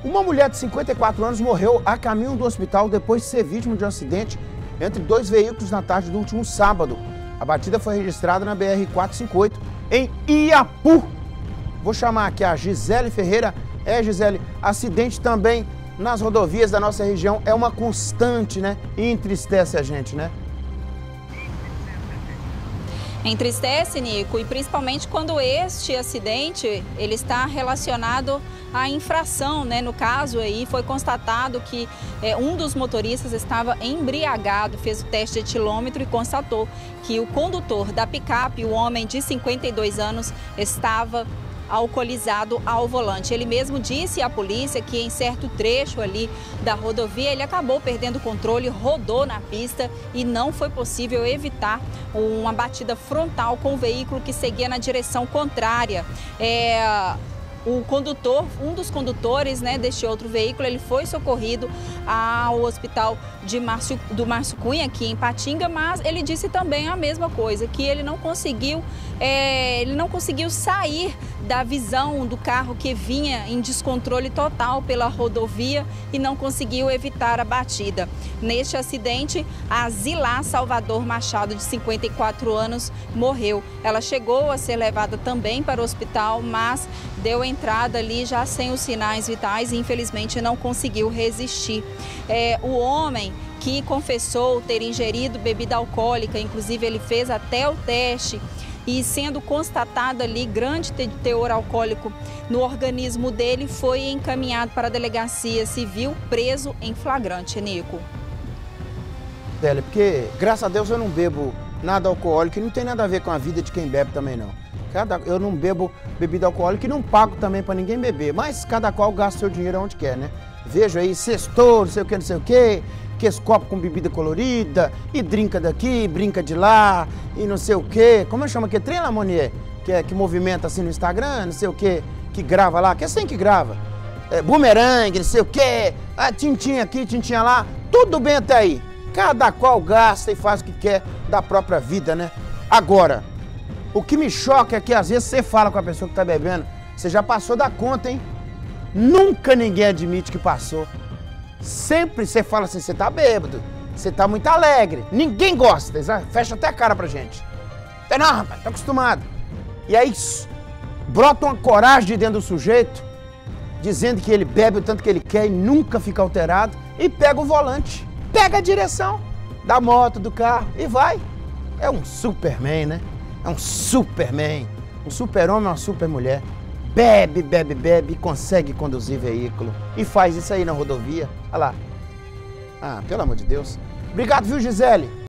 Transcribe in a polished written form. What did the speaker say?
Uma mulher de 54 anos morreu a caminho do hospital depois de ser vítima de um acidente entre dois veículos na tarde do último sábado. A batida foi registrada na BR-458, em Iapu. Vou chamar aqui a Gisele Ferreira. Gisele, acidente também nas rodovias da nossa região é uma constante, né? E entristece a gente, né? Entristece, Nico, e principalmente quando este acidente ele está relacionado à infração, né? No caso aí foi constatado que um dos motoristas estava embriagado, fez o teste de etilômetro e constatou que o condutor da picape, o homem de 52 anos, estava alcoolizado ao volante. Ele mesmo disse à polícia que em certo trecho ali da rodovia ele acabou perdendo o controle, rodou na pista e não foi possível evitar uma batida frontal com o veículo que seguia na direção contrária. O condutor, um dos condutores, né, deste outro veículo, ele foi socorrido ao hospital do Márcio Cunha, aqui em Patinga, mas ele disse também a mesma coisa, que ele não conseguiu sair da visão do carro que vinha em descontrole total pela rodovia e não conseguiu evitar a batida. Neste acidente, a Zilá Salvador Machado, de 54 anos, morreu. Ela chegou a ser levada também para o hospital, mas deu entrada ali já sem os sinais vitais e infelizmente não conseguiu resistir. O homem que confessou ter ingerido bebida alcoólica, inclusive ele fez até o teste, e sendo constatado ali grande teor alcoólico no organismo dele, foi encaminhado para a delegacia civil, preso em flagrante, Nico. Porque, graças a Deus, eu não bebo nada alcoólico e não tem nada a ver com a vida de quem bebe também, não. Eu não bebo bebida alcoólica e não pago também para ninguém beber, mas cada qual gasta seu dinheiro onde quer, né? Vejo aí, sextou, não sei o que, que esse copo com bebida colorida, e brinca daqui, brinca de lá, e não sei o que. Como eu chamo aqui? Trem Lamonier, que movimenta assim no Instagram, não sei o que grava lá, que é assim que grava. Bumerangue, não sei o que, tintinha aqui, tintinha lá, tudo bem até aí. Cada qual gasta e faz o que quer da própria vida, né? Agora, o que me choca é que às vezes você fala com a pessoa que tá bebendo, você já passou da conta, hein? Nunca ninguém admite que passou. Sempre você fala assim, você tá bêbado, você tá muito alegre. Ninguém gosta, fecha até a cara pra gente. Não, rapaz, tô acostumado. E aí brota uma coragem de dentro do sujeito, dizendo que ele bebe o tanto que ele quer e nunca fica alterado, e pega o volante, pega a direção da moto, do carro e vai. É um Superman, né? É um Superman. Um super-homem é uma super-mulher. Bebe, bebe, bebe e consegue conduzir veículo. E faz isso aí na rodovia. Olha lá. Pelo amor de Deus. Obrigado, viu, Gisele?